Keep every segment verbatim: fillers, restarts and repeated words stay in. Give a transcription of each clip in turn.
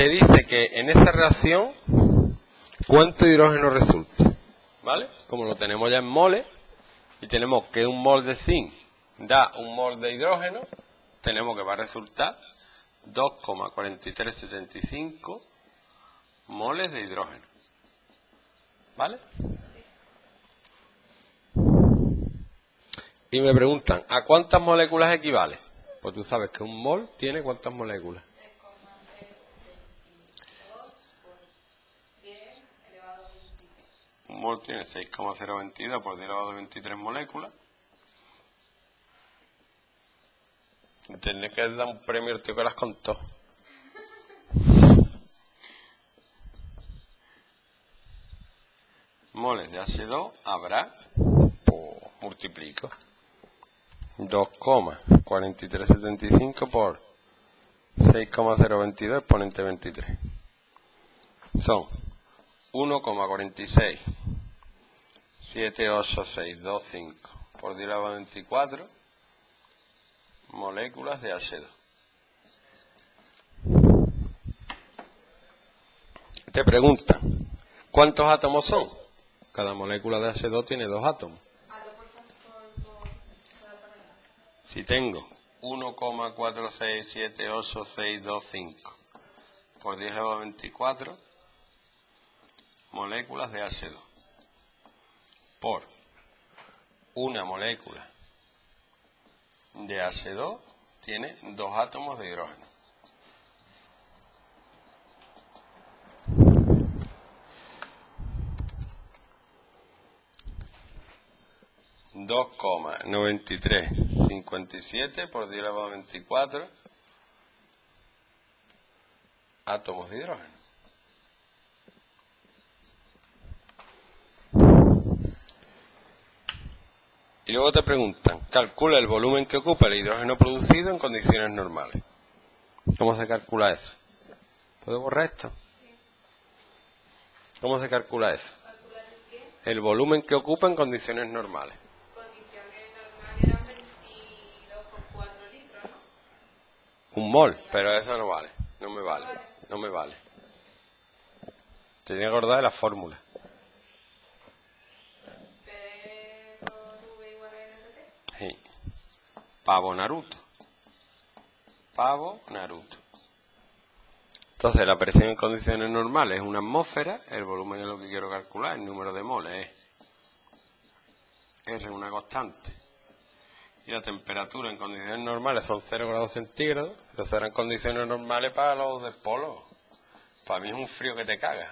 te dice que en esa reacción, ¿cuánto hidrógeno resulta? ¿Vale? Como lo tenemos ya en moles, y tenemos que un mol de zinc da un mol de hidrógeno, tenemos que va a resultar dos coma cuatro tres siete cinco moles de hidrógeno. ¿Vale? Y me preguntan, ¿a cuántas moléculas equivale? Pues tú sabes que un mol tiene ¿cuántas moléculas? Un mol tiene seis coma cero veintidós por diez elevado a veintitrés moléculas. Tendré que dar un premio al tío que las contó. Moles de hache dos habrá, pues multiplico. dos coma cuatro tres siete cinco por seis coma cero veintidós exponente veintitrés. Son uno coma cuatro seis siete ocho seis dos cinco por diez elevado a veinticuatro moléculas de hache dos. Te preguntan, ¿cuántos átomos son? Cada molécula de hache dos tiene dos átomos. Si tengo uno coma cuatro seis siete ocho seis dos cinco por diez elevado a veinticuatro moléculas de hache dos por una molécula de hache dos tiene dos átomos de hidrógeno. dos coma noventa y tres cincuenta y siete por diez elevado a veinticuatro átomos de hidrógeno. Y luego te preguntan, calcula el volumen que ocupa el hidrógeno producido en condiciones normales. ¿Cómo se calcula eso? ¿Puedo borrar esto? ¿Cómo se calcula eso? ¿Calcular el qué? El volumen que ocupa en condiciones normales. Condiciones normales eran veintidós coma cuatro litros, ¿no? Un mol, pero eso no vale. No me vale. No me vale. Te tenía que acordar de la fórmula. P por V igual a N R T. Sí. Pavo Naruto. Pavo Naruto. Entonces, la presión en condiciones normales es una atmósfera, el volumen es lo que quiero calcular, el número de moles es R, una constante. Y la temperatura en condiciones normales son cero grados centígrados, entonces eran condiciones normales para los del polo. Para mí es un frío que te cagas.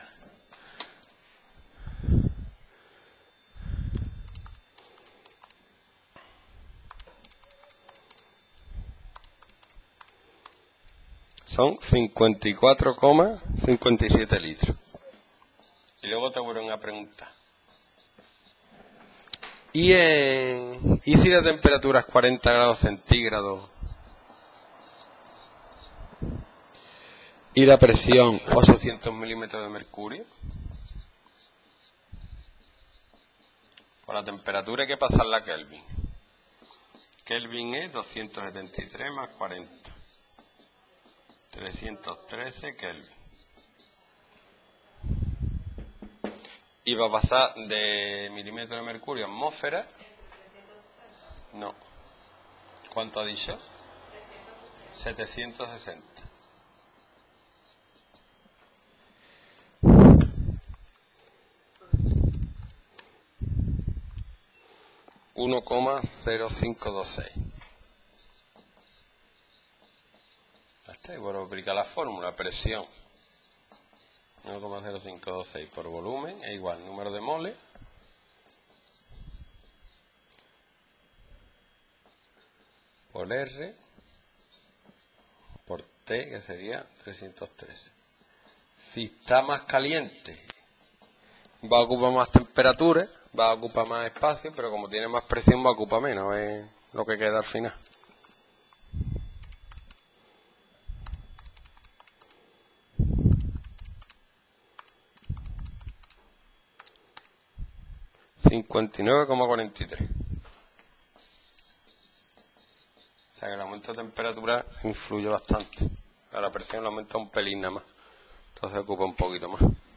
Son cincuenta y cuatro coma cincuenta y siete litros. Y luego te vuelven a preguntar. ¿Y, en, ¿Y si la temperatura es cuarenta grados centígrados? ¿Y la presión ochocientos milímetros de mercurio? Por la temperatura hay que pasarla a Kelvin. Kelvin es doscientos setenta y tres más cuarenta. trescientos trece Kelvin. Y va a pasar de milímetro de mercurio a atmósfera. No. ¿Cuánto ha dicho? setecientos sesenta. uno coma cero cinco dos seis. Y vuelvo a aplicar la fórmula, presión uno coma cero cinco dos seis por volumen es igual número de moles por R por T, que sería trescientos trece. Si está más caliente va a ocupar más temperatura, va a ocupar más espacio, pero como tiene más presión va a ocupar menos, es lo que queda al final. cincuenta y nueve coma cuarenta y tres. O sea que el aumento de temperatura influye bastante. A la presión le aumenta un pelín nada más. Entonces ocupa un poquito más.